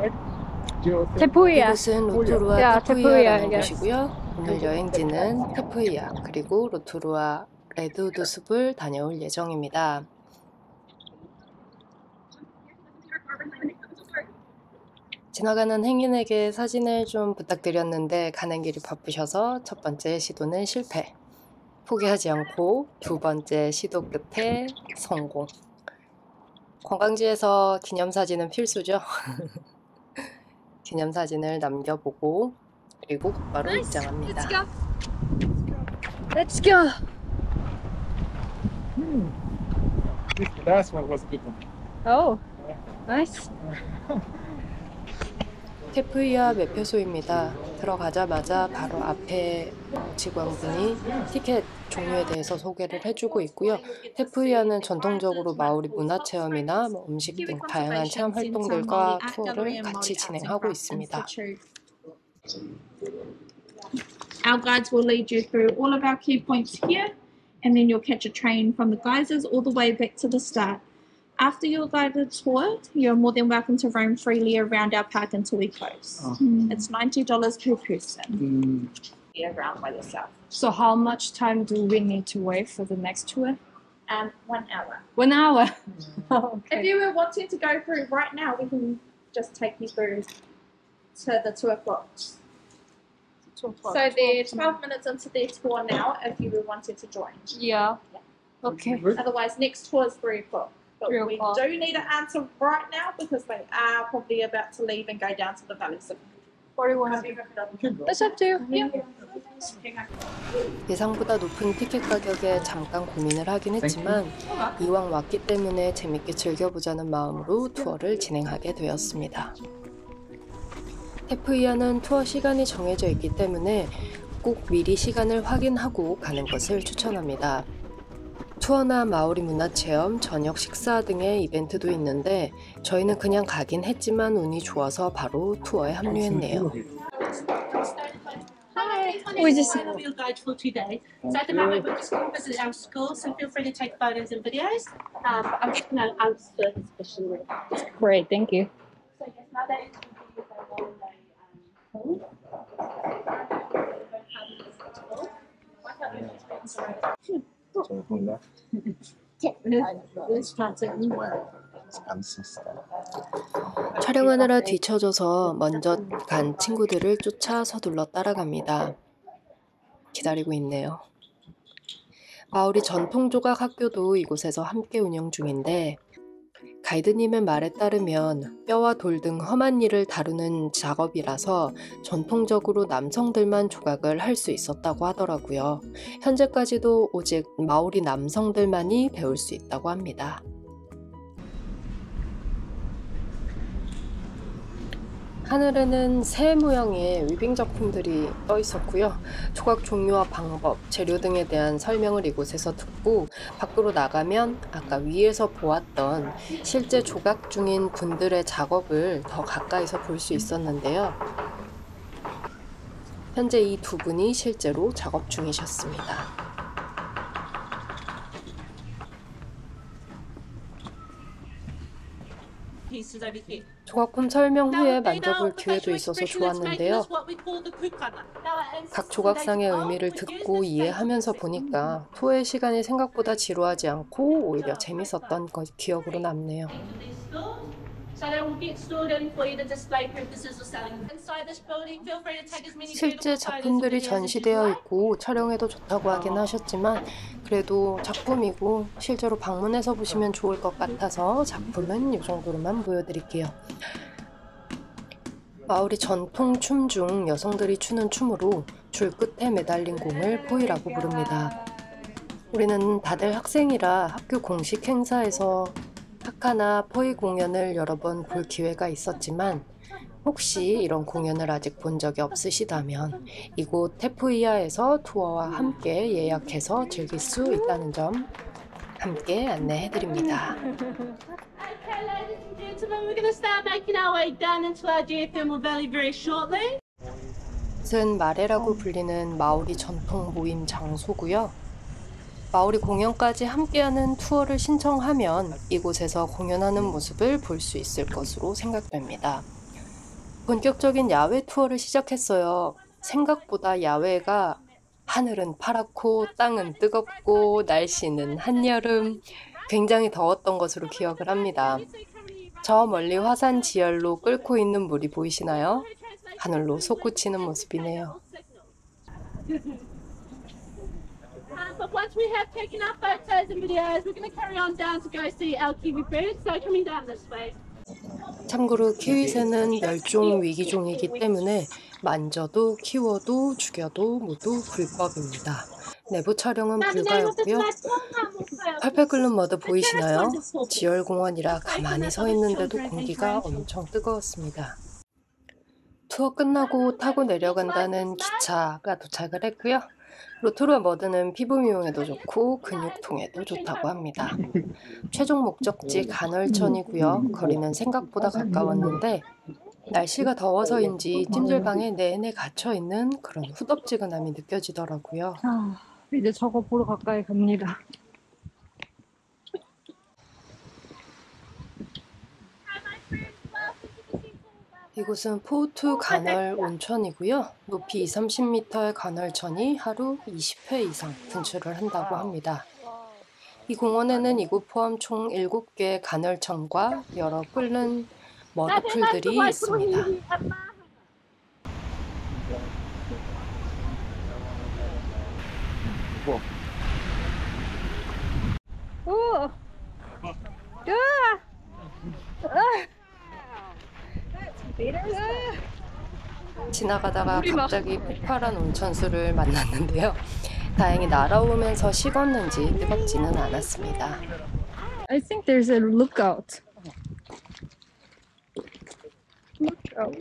Tepuia. 이곳은 로토루아 Yeah, Tepuia, 테푸이아라는 I guess. 곳이고요. 오늘 여행지는 테푸이아 그리고 로토루아 레드우드 숲을 다녀올 예정입니다. 지나가는 행인에게 사진을 좀 부탁드렸는데 가는 길이 바쁘셔서 첫 번째 시도는 실패. 포기하지 않고 두 번째 시도 끝에 성공. 관광지에서 기념사진은 필수죠. 기념사진을 남겨보고 그리고 곧바로 입장합니다. Let's go. This last one was a good one. Oh, nice. 테푸이아 매표소입니다. 들어가자마자 바로 앞에 직원분이 티켓 종류에 대해서 소개를 해주고 있고요. 테푸이아는 전통적으로 마오리 문화체험이나 음식 등 다양한 체험 활동들과 투어를 같이 진행하고 있습니다. Our guides will lead you through all of our key points here, and then you'll catch a train from the geysers all the way back to the start. After your guided tour, you're more than welcome to roam freely around our park until we close. It's $90 per person. Around by yourself. So how much time do we need to wait for the next tour? 1 hour. 1 hour. Oh, If okay. you were wanting to go through right now, we can just take you through to the 2 o'clock. 2 o'clock. So they're 12 minutes into their tour now if you were wanting to join. Yeah. Okay. Otherwise, next tour is 3 o'clock. But 3 we o'clock. do need an answer right now because they are probably about to leave and go down to the valley. So What do you want to do? That's up to you. Yeah. 예상보다 높은 티켓 가격에 잠깐 고민을 하긴 했지만 이왕 왔기 때문에 재밌게 즐겨보자는 마음으로 투어를 진행하게 되었습니다. 테푸이아는 투어 시간이 정해져 있기 때문에 꼭 미리 시간을 확인하고 가는 것을 추천합니다. 투어나 마오리 문화체험, 저녁 식사 등의 이벤트도 있는데 저희는 그냥 가긴 했지만 운이 좋아서 바로 투어에 합류했네요. We just Your guide for today. So at the moment we're just going to visit our school, so feel free to take photos and videos. I'm just going to answer his question. great. Thank you. So yes, nowadays we do the one day pool. 촬영하느라 뒤처져서 먼저 간 친구들을 쫓아 서둘러 따라갑니다. 기다리고 있네요. 마오리 전통조각 학교도 이곳에서 함께 운영 중인데 가이드님의 말에 따르면 뼈와 돌 등 험한 일을 다루는 작업이라서 전통적으로 남성들만 조각을 할 수 있었다고 하더라고요. 현재까지도 오직 마오리 남성들만이 배울 수 있다고 합니다. 하늘에는 새 모양의 위빙 작품들이 떠 있었고요. 조각 종류와 방법, 재료 등에 대한 설명을 이곳에서 듣고 밖으로 나가면 아까 위에서 보았던 실제 조각 중인 분들의 작업을 더 가까이서 볼 수 있었는데요. 현재 이 두 분이 실제로 작업 중이셨습니다. Pieces over here. 조각품 설명 후에 만져볼 기회도 있어서 좋았는데요. 각 조각상의 의미를 듣고 이해하면서 보니까 투어의 시간이 생각보다 지루하지 않고 오히려 재밌었던 기억으로 남네요. So they will get stored in for you to display purposes or selling. Inside this building, feel free to take as many 실제 작품들이 전시되어 있고 촬영해도 좋다고 하긴 하셨지만 그래도 작품이고 실제로 방문해서 보시면 좋을 것 같아서 작품은 이 정도로만 보여드릴게요. 마오리 전통 춤 중 여성들이 추는 춤으로 줄 끝에 매달린 공을 포이라고 부릅니다. 우리는 다들 학생이라 학교 공식 행사에서 하카나 포이 공연을 여러 번 볼 기회가 있었지만 혹시 이런 공연을 아직 본 적이 없으시다면 이곳 테푸이아에서 투어와 함께 예약해서 즐길 수 있다는 점 함께 안내해드립니다. Okay, ladies and gentlemen, we're going to start making our way down into our geothermal valley very shortly. 이곳은 마레라고 불리는 마오리 전통 모임 장소고요. 마오리 공연까지 함께하는 투어를 신청하면 이곳에서 공연하는 모습을 볼 수 있을 것으로 생각됩니다. 본격적인 야외 투어를 시작했어요. 생각보다 야외가 하늘은 파랗고 땅은 뜨겁고 날씨는 한여름, 굉장히 더웠던 것으로 기억을 합니다. 저 멀리 화산 지열로 끓고 있는 물이 보이시나요? 하늘로 솟구치는 모습이네요. But once we have taken our photos and videos, we're going to carry on down to go see our kiwi birds. So coming down this way. 참고로 키위새는 멸종 위기종이기 때문에 만져도 키워도 죽여도 모두 불법입니다. 내부 촬영은 불가였고요. 팔팔 끓는 머드 보이시나요? 지열공원이라 가만히 서 있는데도 공기가 엄청 뜨거웠습니다. 투어 끝나고 타고 내려간다는 기차가 도착을 했고요. 로토루아 머드는 피부 미용에도 좋고 근육통에도 좋다고 합니다. 최종 목적지 간헐천이고요. 거리는 생각보다 가까웠는데 날씨가 더워서인지 찜질방에 내내 갇혀있는 그런 후덥지근함이 느껴지더라고요. 아, 이제 저거 보러 가까이 갑니다. 이곳은 포우투 간헐 온천이고요. 높이 20-30m의 간헐천이 하루 20회 이상 분출을 한다고 합니다. 이 공원에는 이곳 포함 총 7개의 간헐천과 여러 끓는 머드풀들이 있습니다. 오! 지나가다가 갑자기 폭발한 온천수를 만났는데요. 다행히 날아오면서 식었는지 뜨겁지는 않았습니다. I think there's a lookout. Lookout.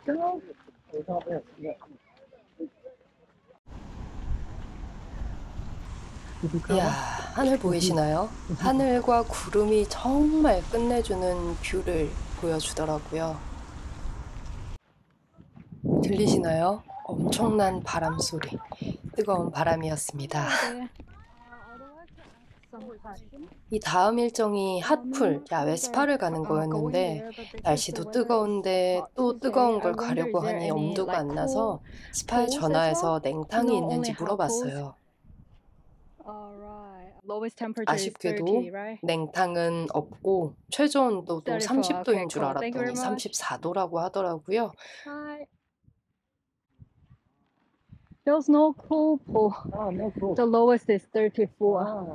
이야, 하늘 보이시나요? 하늘과 구름이 정말 끝내주는 뷰를 보여주더라고요. 들리시나요? 엄청난 바람 소리, 뜨거운 바람이었습니다. 이 다음 일정이 핫풀, 야외 스파를 가는 거였는데 날씨도 뜨거운데 또 뜨거운 걸 가려고 하니 엄두가 안 나서 스파에 전화해서 냉탕이 있는지 물어봤어요. 아쉽게도 냉탕은 없고 최저 온도도 30도인 줄 알았더니 34도라고 하더라고요. There's no cool pool. Oh, no, cool. The lowest is 34.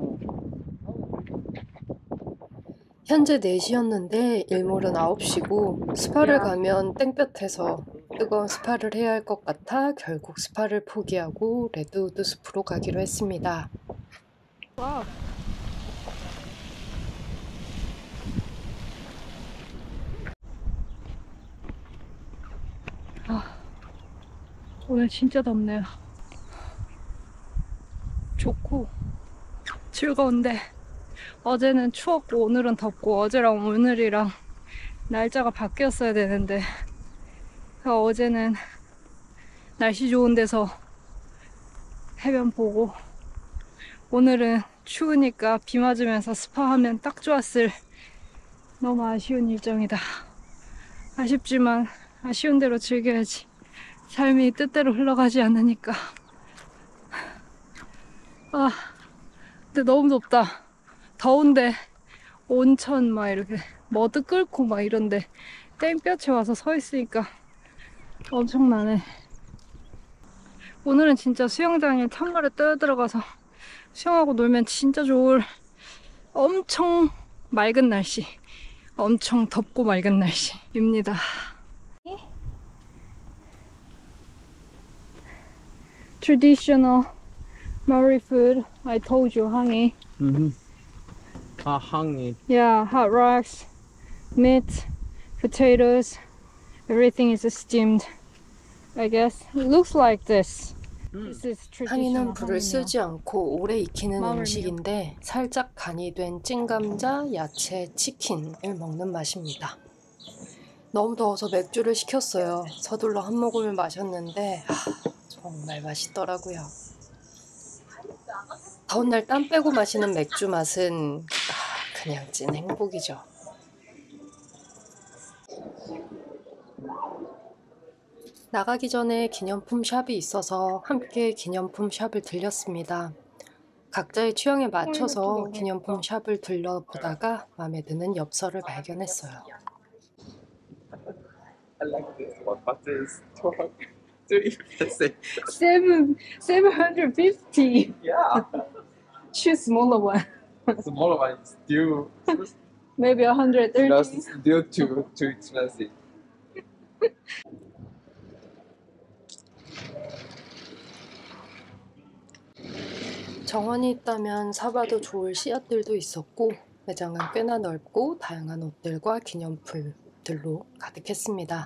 현재 4시였는데 일몰은 9시고 스파를 가면 땡볕에서 뜨거운 스파를 해야 할 것 같아 결국 스파를 포기하고 레드우드 숲으로 가기로 했습니다. Wow. 오늘 진짜 덥네요. 좋고 즐거운데 어제는 추웠고 오늘은 덥고 어제랑 오늘이랑 날짜가 바뀌었어야 되는데 어제는 날씨 좋은 데서 해변 보고 오늘은 추우니까 비 맞으면서 스파하면 딱 좋았을 너무 아쉬운 일정이다. 아쉽지만 아쉬운 대로 즐겨야지. 삶이 뜻대로 흘러가지 않으니까. 아, 근데 너무 덥다. 더운데 온천 막 이렇게 머드 끓고 막 이런데 땡볕에 와서 서 있으니까 엄청나네. 오늘은 진짜 수영장에 찬물에 뛰어들어가서 수영하고 놀면 진짜 좋을 엄청 맑은 날씨, 엄청 덥고 맑은 날씨입니다. Traditional Maori food. I told you, hangi. Hangi. Yeah, hot rocks, meat, potatoes. Everything is steamed. I guess it looks like this. This is traditional. 항이는 불을 쓰지 않고 오래 익히는 마을이요. 음식인데 살짝 간이 된 찐감자, 야채, 치킨을 먹는 맛입니다. 너무 더워서 맥주를 시켰어요. 서둘러 한 모금을 마셨는데 정말 맛있더라고요. 더운 날 땀 빼고 마시는 맥주 맛은 그냥 찐 행복이죠. 나가기 전에 기념품 샵이 있어서 함께 기념품 샵을 들렸습니다. 각자의 취향에 맞춰서 기념품 샵을 들려보다가 마음에 드는 엽서를 발견했어요. I like this one, but it's too expensive. 750. Yeah. Choose smaller one. The smaller one is still Maybe 130. still too expensive. 정원이 있다면 사봐도 좋을 씨앗들도 있었고 매장은 꽤나 넓고 다양한 옷들과 기념품들로 가득했습니다.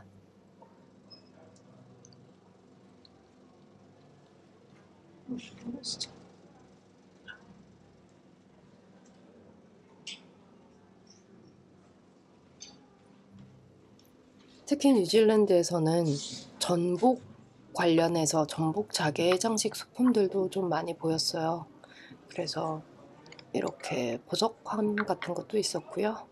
특히 뉴질랜드에서는 전복 관련해서 전복 자개 장식 소품들도 좀 많이 보였어요. 그래서 이렇게 보석함 같은 것도 있었고요.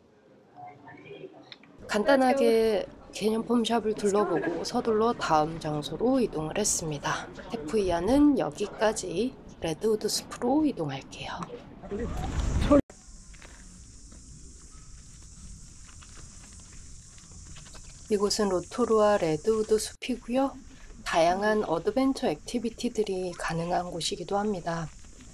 간단하게 기념품 샵을 둘러보고 서둘러 다음 장소로 이동을 했습니다. 테프이아는 여기까지 레드우드 숲으로 이동할게요. 이곳은 로토루아 레드우드 숲이고요. 다양한 어드벤처 액티비티들이 가능한 곳이기도 합니다.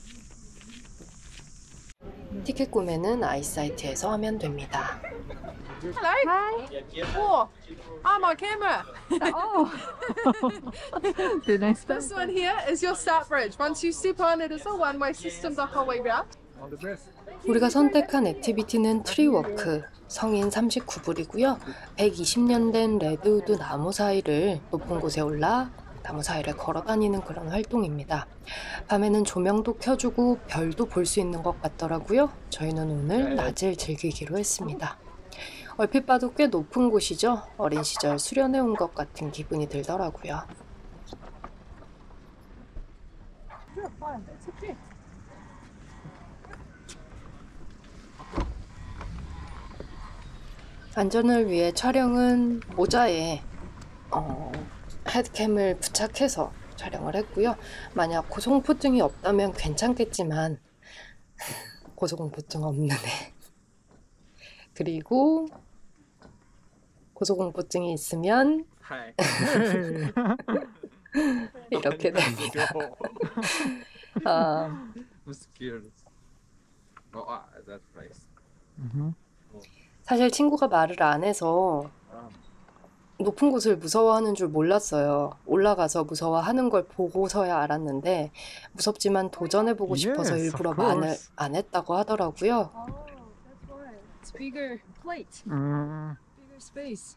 티켓 구매는 아이사이트에서 하면 됩니다. Hi. Oh, I'm on camera. Oh. Did I stop? This one here is your start bridge. Once you step on it, it's a one-way system the whole way round. All the best. 우리가 선택한 액티비티는 트리워크, 성인 39불이고요. 120년 된 레드우드 나무 사이를 높은 곳에 올라 나무 사이를 걸어 다니는 그런 활동입니다. 밤에는 조명도 켜주고 별도 볼 수 있는 것 같더라고요. 저희는 오늘 낮을 즐기기로 했습니다. 얼핏 봐도 꽤 높은 곳이죠. 어린 시절 수련해 온 것 같은 기분이 들더라고요. 안전을 위해 촬영은 모자에 헤드캠을 부착해서 촬영을 했고요. 만약 고소공포증이 없다면 괜찮겠지만 고소공포증 없는 애 그리고 고소공포증이 있으면 Hi. 이렇게 됩니다. 아, I'm scared. Oh, that place. 사실 친구가 말을 안 해서 높은 곳을 무서워하는 줄 몰랐어요. 올라가서 무서워하는 걸 보고서야 알았는데 무섭지만 도전해보고 싶어서 Yes, 일부러 of 말을 course. 안 했다고 하더라고요. Oh, that's why. It's bigger plate, bigger space.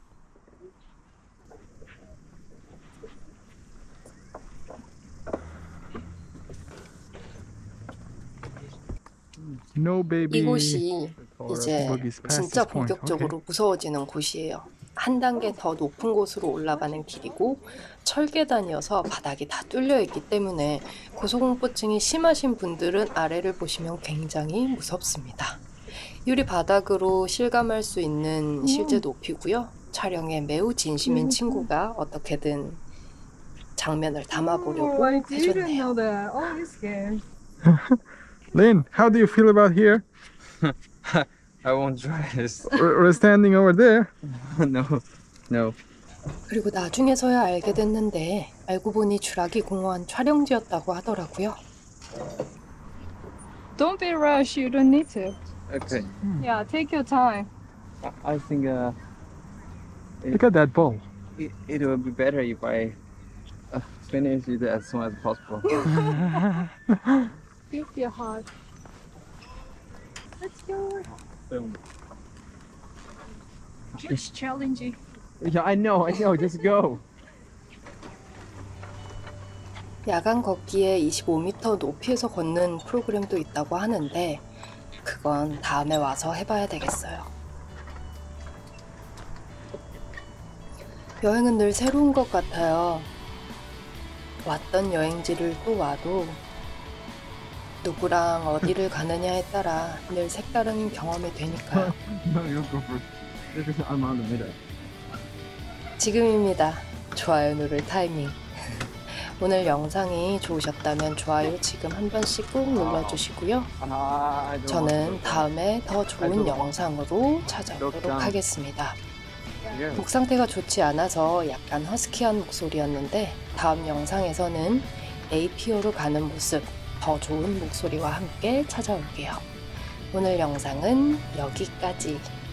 No baby. 이곳이 or 이제 buggies past 진짜 this point. 본격적으로 무서워지는 곳이에요. 한 단계 더 높은 곳으로 올라가는 길이고 철계단이어서 바닥이 다 뚫려 있기 때문에 고소공포증이 심하신 분들은 아래를 보시면 굉장히 무섭습니다. 유리 바닥으로 실감할 수 있는 실제 높이고요. 촬영에 매우 진심인 친구가 어떻게든 장면을 담아보려고 I didn't 해줬네요. know that. Oh, you're scared. Lynn, how do you feel about here? I won't try this. We're standing over there. No. 그리고 나중에서야 알게 됐는데 알고 보니 주라기 공원 촬영지였다고 하더라고요. Don't be rushed. You don't need to. Okay. Yeah, take your time. I think Look at that ball. it will be better if I finish it as soon as possible. Feel your heart. Let's go. It's challenging. Yeah, I know. Just go. 야간 걷기에 25m 높이에서 걷는 프로그램도 있다고 하는데 그건 다음에 와서 해봐야 되겠어요. 여행은 늘 새로운 것 같아요. 왔던 여행지를 또 와도 누구랑 어디를 가느냐에 따라 늘 색다른 경험이 되니까요. No, you go first. I'm on the middle. 지금입니다. 좋아요 누를 타이밍. 오늘 영상이 좋으셨다면 좋아요 지금 한 번씩 꾹 눌러주시고요. 저는 다음에 더 좋은 영상으로 찾아오도록 하겠습니다. 목 상태가 좋지 않아서 약간 허스키한 목소리였는데 다음 영상에서는 APO로 가는 모습, 더 좋은 목소리와 함께 찾아올게요. 오늘 영상은 여기까지.